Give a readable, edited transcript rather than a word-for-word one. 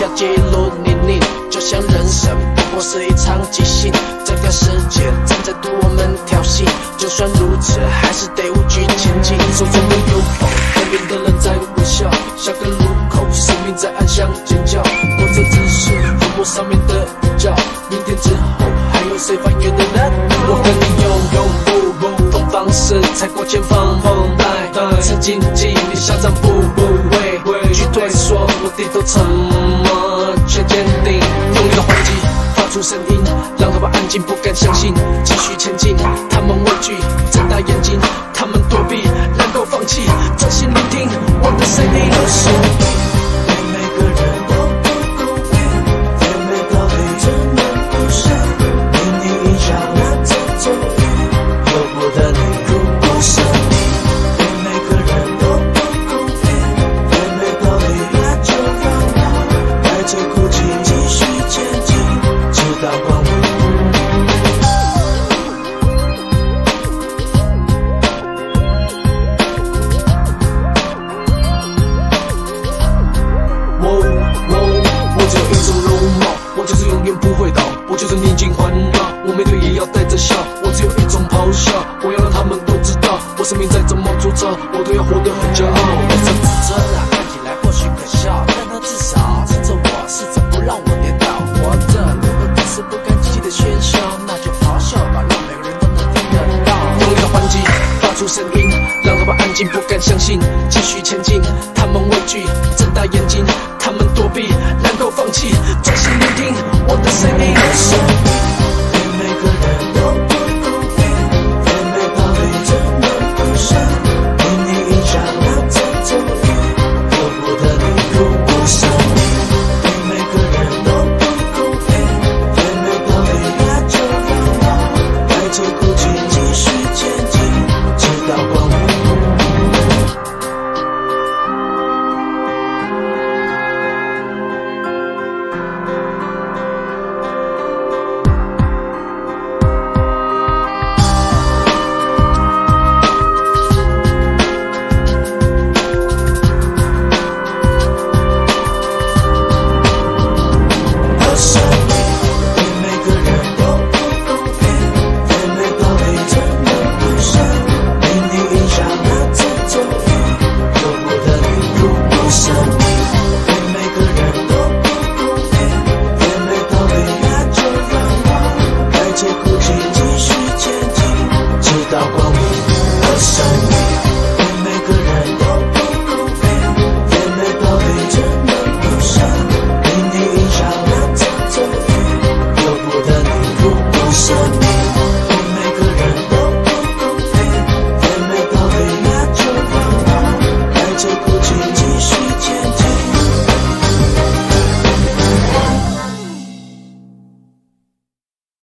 街一路泥泞，就像人生不过是一场即兴。这条世界正在对我们挑衅，就算如此，还是得无惧前进。手中的邮报，封面的人在微笑，下个路口，生命在暗巷尖叫。活着只是油墨上面的一角，明天之后还有谁翻阅得到？我跟你用不同方式，踩过前方带刺荆棘，你嚣张不畏惧退缩，我低头沉默却坚定，用力的还击，发出声音，让他们安静不敢相信，继续前进。他们畏惧，睁大眼睛，他们躲避，能够放弃，专心聆听我的声音。对每个人都不公平，也没道理，只能扑向，泥泞迎向那阵骤雨，由不得你，如不是你。对每个人都不公平，也没道理，那就让我带着哭泣继续前进，直到光明。我只有一种容貌，我就是永远不会倒，我就是逆境环绕，我面对也要带着笑，我只有一种咆哮，我要让他们都知道，我生命再怎么粗糙，我都要活得很骄傲。我这自尊看起来或许可笑，但它至少撑着我，试着不让我跌倒。活着如果只是不甘寂寂的喧嚣，那就咆哮吧，让每个人都能听得到。用力的还击，发出声音，让他们安静不敢相信，继续前进。他们畏惧，睁大眼睛，他们躲避，能够放弃，专心聆听我的声音。